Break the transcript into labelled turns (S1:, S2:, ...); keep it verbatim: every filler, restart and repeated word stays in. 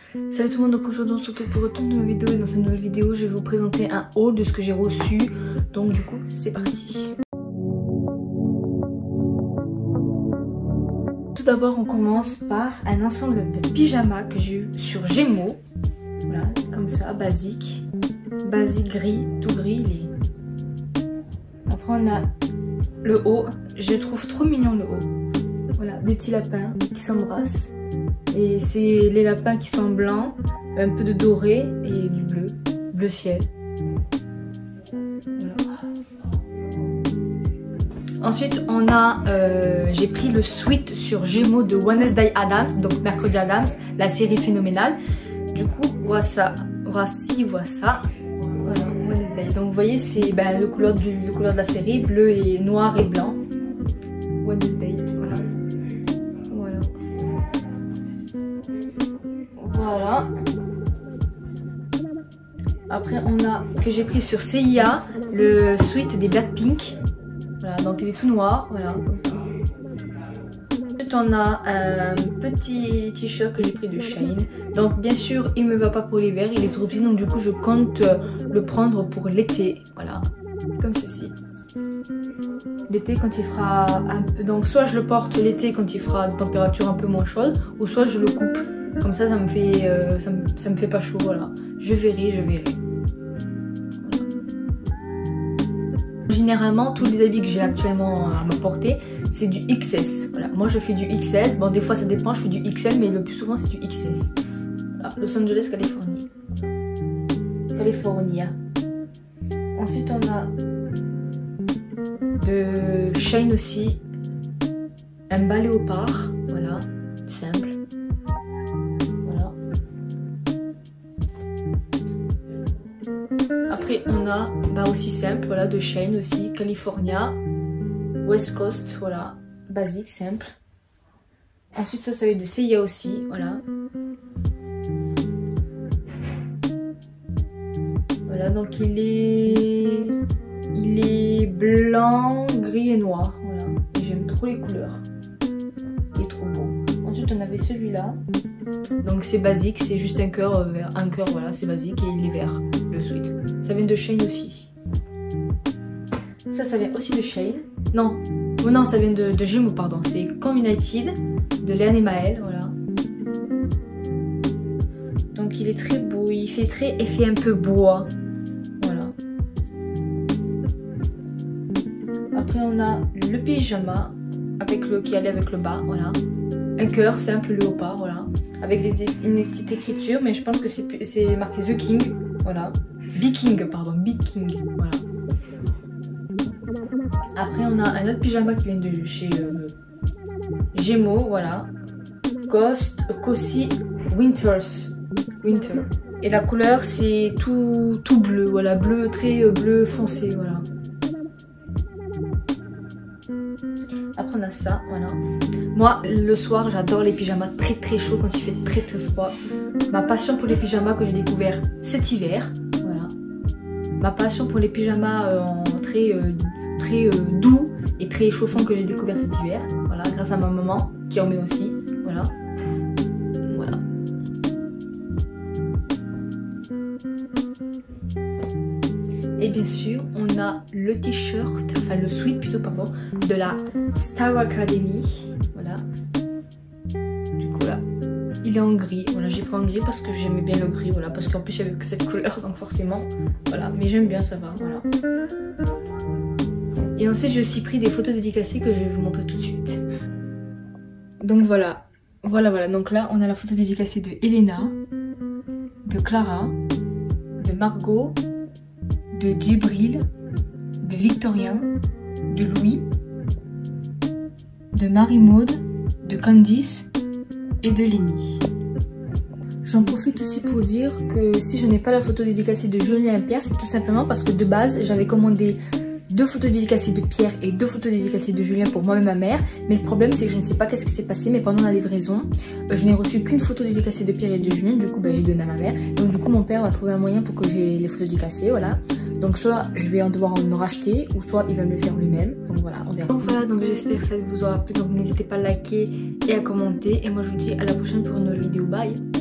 S1: Salut tout le monde, donc aujourd'hui on se retrouve pour retourner de ma vidéo et dans cette nouvelle vidéo je vais vous présenter un haul de ce que j'ai reçu. Donc du coup c'est parti. Tout d'abord on commence par un ensemble de pyjamas que j'ai eu sur Gémeaux. Voilà, comme ça, basique. Basique gris, tout gris. Les... Après on a le haut, je trouve trop mignon le haut. Voilà, des petits lapins qui s'embrassent. Et c'est les lapins qui sont blancs, un peu de doré et du bleu, bleu ciel. Voilà. Ensuite, on a, euh, j'ai pris le suite sur Gémeaux de Wednesday Addams, donc Mercredi Addams, la série phénoménale. Du coup, voici, voici, voici ça. Voilà, Wednesday. Donc vous voyez, c'est ben, le, couleur du, le couleur de la série, bleu et noir et blanc. Wednesday, voilà. Voilà. Voilà. Après, on a que j'ai pris sur C I A le suite des Blackpink. Voilà, donc il est tout noir. Voilà. Ensuite, on a un petit t-shirt que j'ai pris de Shein. Donc, bien sûr, il me va pas pour l'hiver. Il est trop petit, donc du coup, je compte le prendre pour l'été. Voilà, comme ceci. L'été quand il fera un peu, donc soit je le porte l'été quand il fera des températures un peu moins chaudes, ou soit je le coupe. Comme ça, ça me fait, euh, ça me, ça me fait pas chaud. Voilà, je verrai, je verrai. Voilà. Généralement, tous les habits que j'ai actuellement à me porter, c'est du X S. Voilà, moi je fais du X S. Bon, des fois ça dépend, je fais du X L, mais le plus souvent c'est du X S. Voilà, Los Angeles, Californie. California. Ensuite, on a de Shein aussi, un bas léopard, voilà, simple. Voilà. Après on a bah aussi simple, voilà, de Shein aussi, California, West Coast, voilà, basique, simple. Ensuite ça, ça va être de C I A aussi, voilà. Voilà, donc il est... Il est blanc, gris et noir, voilà. Et j'aime trop les couleurs. Il est trop beau. Ensuite, on avait celui-là. Donc c'est basique, c'est juste un cœur vert, un cœur, voilà, c'est basique et il est vert, le sweat. Ça vient de Shein aussi. Ça, ça vient aussi de Shein. Non, oh non, ça vient de, de Gémeaux, pardon. C'est Con United de Léane et Maëlle, voilà. Donc il est très beau, il fait très effet un peu bois. Après on a le pyjama avec le qui allait avec le bas, voilà. Un cœur simple léopard, voilà. Avec des, une petite écriture, mais je pense que c'est marqué The King, voilà. Big King, pardon, Big King, voilà. Après on a un autre pyjama qui vient de chez euh, Gémeaux, voilà. Ghost Cozy Winters, Winter. Et la couleur c'est tout, tout bleu, voilà, bleu, très euh, bleu foncé, voilà. Après on a ça, voilà. Moi le soir j'adore les pyjamas très très chauds quand il fait très très froid. Ma passion pour les pyjamas que j'ai découvert cet hiver, voilà. Ma passion pour les pyjamas euh, en très, euh, très euh, doux et très chauffants que j'ai découvert cet hiver, voilà, grâce à ma maman qui en met aussi, voilà. Voilà. Et bien sûr, on a le t-shirt, enfin le sweat plutôt, pardon, de la Star Academy. Voilà. Du coup là, il est en gris. Voilà, j'ai pris en gris parce que j'aimais bien le gris. Voilà, parce qu'en plus il n'y avait que cette couleur, donc forcément, voilà. Mais j'aime bien, ça va, voilà. Et ensuite, j'ai aussi pris des photos dédicacées que je vais vous montrer tout de suite. Donc voilà, voilà, voilà. Donc là, on a la photo dédicacée de Elena, de Clara, de Margot, de Djibril, de Victorien, de Louis, de Marie-Maude, de Candice et de Lénie. J'en profite aussi pour dire que si je n'ai pas la photo dédicacée de Julien Pierre, c'est tout simplement parce que de base, j'avais commandé deux photos dédicacées de Pierre et deux photos dédicacées de Julien pour moi et ma mère. Mais le problème, c'est que je ne sais pas qu'est-ce qui s'est passé, mais pendant la livraison, euh, je n'ai reçu qu'une photo dédicacée de Pierre et de Julien. Du coup, bah, j'ai donné à ma mère. Donc du coup, mon père va trouver un moyen pour que j'ai les photos dédicacées, voilà. Donc soit je vais en devoir en racheter, ou soit il va me le faire lui-même. Donc voilà, on verra. Donc voilà, donc j'espère que ça vous aura plu. Donc n'hésitez pas à liker et à commenter. Et moi, je vous dis à la prochaine pour une nouvelle vidéo. Bye!